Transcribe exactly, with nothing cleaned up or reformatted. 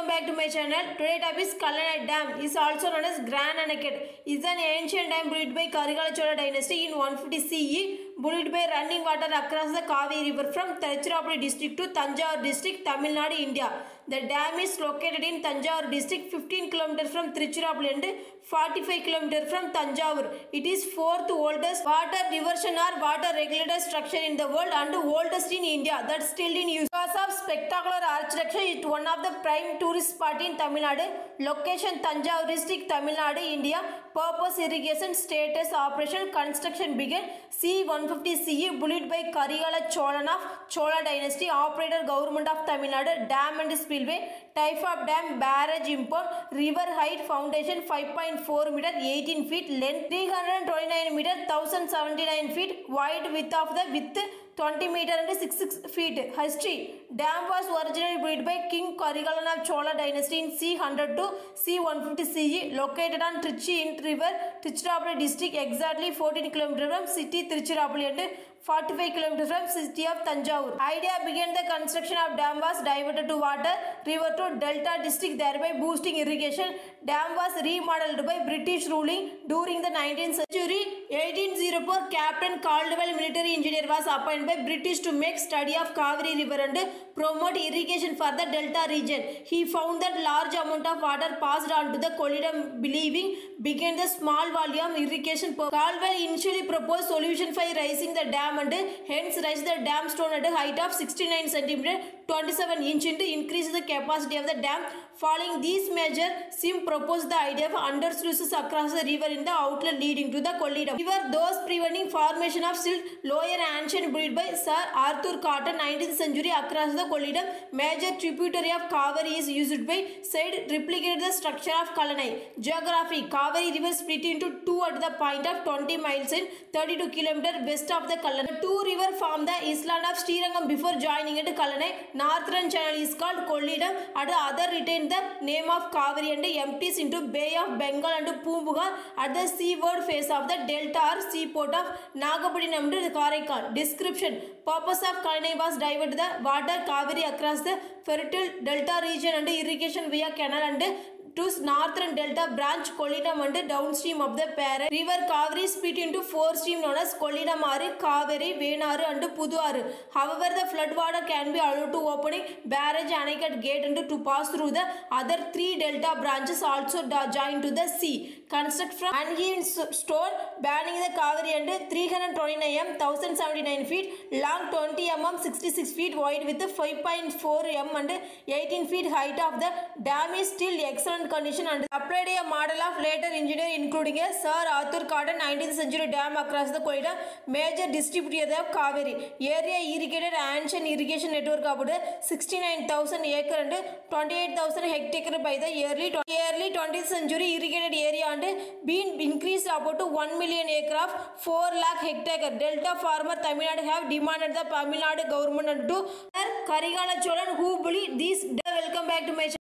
back to my channel. Today topic is Kallanai Dam is also known as Grand Anaket. Is an ancient dam built by Karigala Chola dynasty in one fifty C E, built by running water across the Kaveri river from Tiruchirappalli district to Tanjavur district, Tamil Nadu, India. The dam is located in Tanjavur district, fifteen kilometers from Tiruchirappalli and forty-five kilometers from Tanjavur. It is fourth oldest water diversion or water regulator structure in the world and oldest in India that's still in use. Because of spectacular architecture, it is one of the prime tourist spot in Tamil Nadu. Location Tanjavur district, Tamil Nadu, India. Purpose irrigation status operation. Construction began C one fifty C E, built by Karigala Cholan of Chola dynasty. Operator Government of Tamil Nadu. Dam and spillway. Type of dam, barrage import. River height foundation five point four meter, eighteen feet. Length three hundred twenty-nine meter, one thousand seventy-nine feet. Wide width of the width twenty meter and sixty-six feet. History. Dam was originally built by King Karigala of Chola dynasty in C one hundred to C one fifty C E, located on Trichy in river, Tiruchirappalli district, exactly fourteen kilometers from city Tiruchirappalli and forty-five kilometers from city of Tanjavur. Idea began the construction of dam was diverted to water river to Delta district, thereby boosting irrigation. Dam was remodeled by British ruling during the nineteenth century. eighteen oh four, Captain Caldwell, military engineer, was appointed by British to make study of Kaveri river and promote irrigation for the Delta region. He found that large amount of water passed on to the Kollidam, believing began the small volume irrigation. Caldwell initially proposed solution for raising the dam and hence raised the dam stone at a height of sixty-nine centimeters, twenty-seven inches to increase the capacity of the dam. Following these measures, Sim proposed the idea of under sluices across the river in the outlet leading to the Kollidam river, those preventing formation of silt. Lower ancient built by Sir Arthur Cotton, nineteenth century, across the Kollidam. Major tributary of Kaveri is used by side, replicated the structure of Kallanai. Geography. Kaveri river split into two at the point of twenty miles and thirty-two kilometers west of the Kallanai. The two rivers form the island of Srirangam before joining into Kallanai. Northern channel is called Kollidam and the other retained the name of Kaveri and empties into Bay of Bengal and Poompugar at the seaward face of the delta or seaport of Nagapattinam to Karaikal. Description. Purpose of Kallanai was divert the water Kaveri across the fertile delta region and irrigation via canal and to northern delta branch Kollidam and downstream of the parent river Kaveri split into four streams known as Kollidam Aru, Kaveri, Venaru and Puduaru. However, the flood water can be allowed to opening barrage Anikat gate and to pass through the other three delta branches also join to the sea. Construct from unhewn stone, banning the Kaveri and three hundred twenty-nine meters, one thousand seventy-nine feet long, twenty meters, sixty-six feet wide with five point four meters and eighteen feet height of the dam is still excellent condition and applied a model of later engineer including a Sir Arthur Cotton nineteenth century dam across the Kollidam. Major distributor of Kaveri. Area irrigated ancient irrigation network about sixty-nine thousand acre and twenty-eight thousand hectare by the early early twentieth century. Irrigated area and been increased about one million acre of four lakh hectare. Delta farmer Tamil Nadu have demanded the Tamil Nadu government and to Karigala Cholan who believe this. Welcome back to my channel.